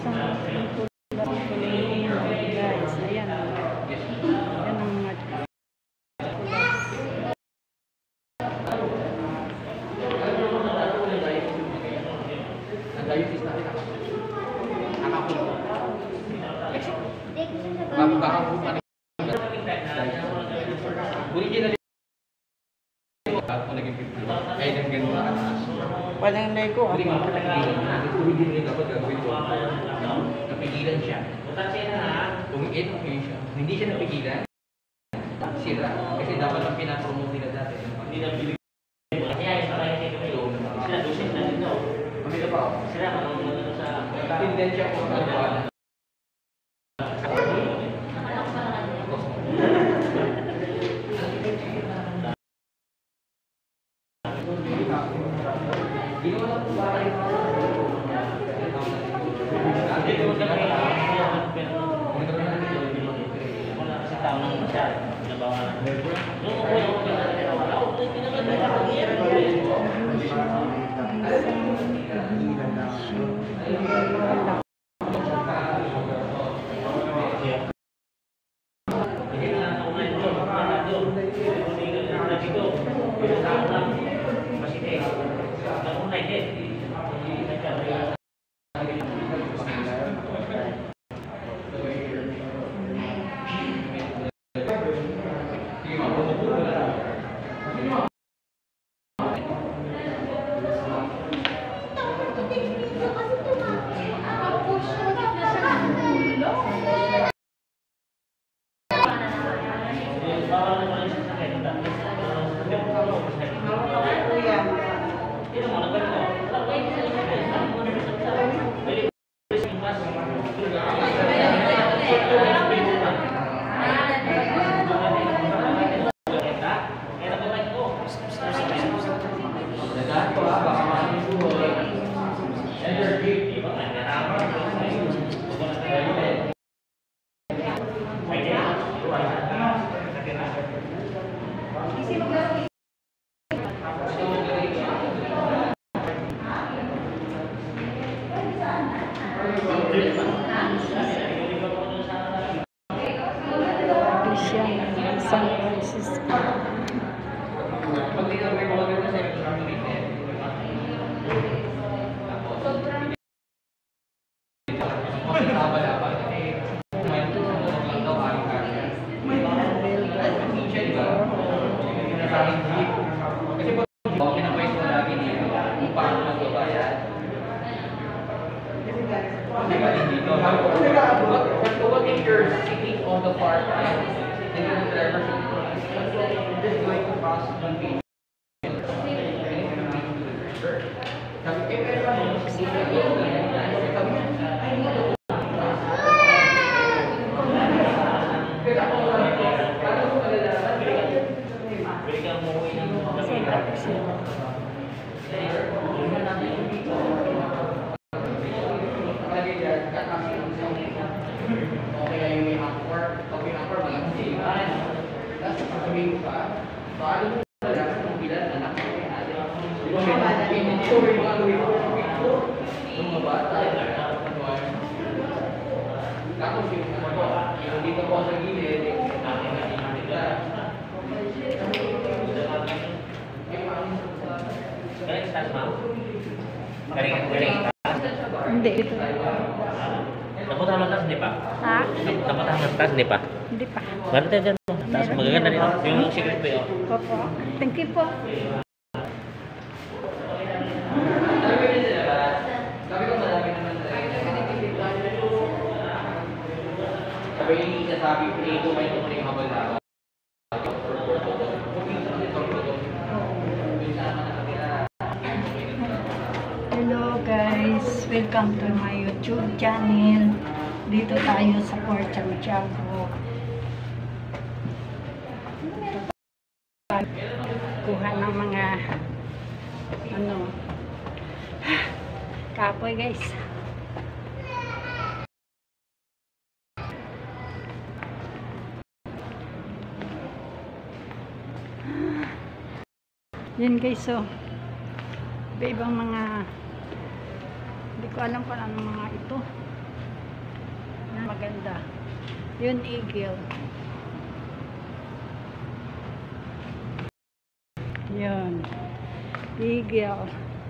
isang guys. Ayan. Ayan ang mga walang lego. Napigilan siya. Kung hindi siya napigilan, sira. Kasi dapat ang pinapromote nila dati. Hindi na bili. Sila pa. Sila sa tendensya ko sa San Francisco. Hindi ito. Napunta ang tas, hindi pa? Ha? Napunta ang tas, hindi pa? Hindi pa. Meron tayo dyan. Tas, magaganda rin. Yung secret pa yun. Opo. Thank you po. Sabi yung isasabi ko na ito, may ito yung habal na. Hello guys, welcome to my YouTube channel. Dito tayo sa Port Santiago. Kuha ng mga kapoy guys. Yan guys, so iba-ibang mga, hindi ko alam kung ano mga ito. Maganda. Yun, eagle. Yun. Eagle.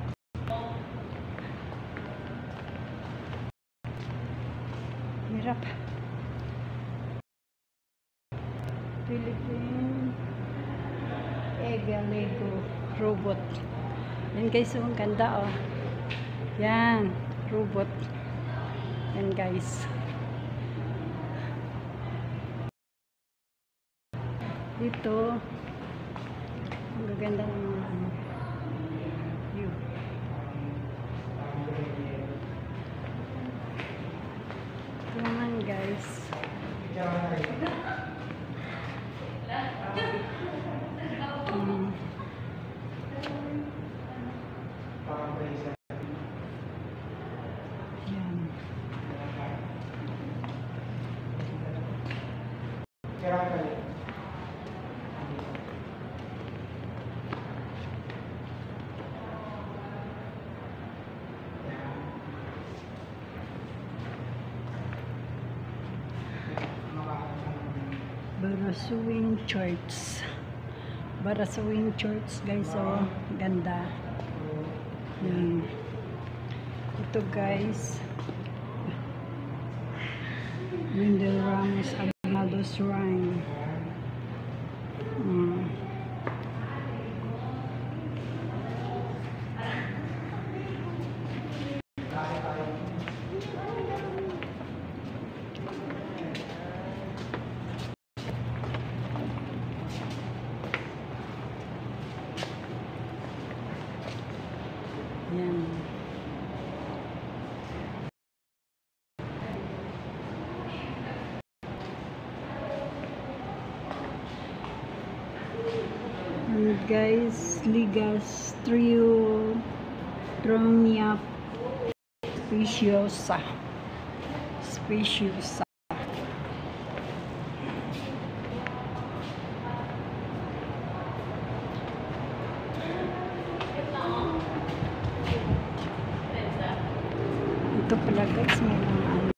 Hirap. Philippine Eagle Lego robot. Yan guys, ang ganda oh. Yan, robot. Yan guys. Dito, ang gaganda ng mga ano, view. Ito naman guys. Barasuing Church. Barasuing Church guys, oh, ganda. Yan. Ito guys, Wendell Ramos Aguinaldo Shrine. Yan. And guys, Ligas Trio Tromia Speciosa. Speciosa. Ito pala guys, may mga ano.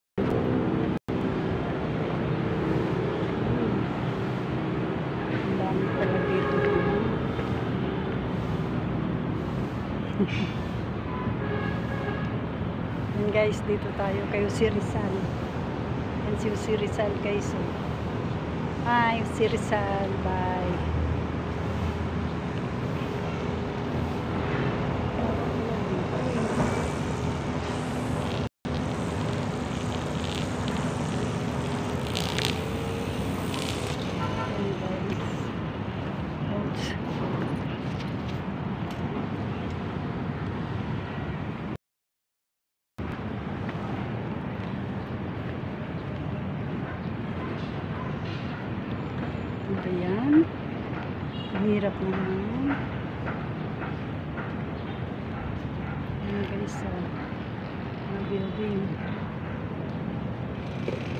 Ang dami pala dito. Yan guys, dito tayo kayo si Rizal. Yan si Rizal guys. Hi, si Rizal. Bye. Ito yan. Ang hirap naman. Yan guys, na building.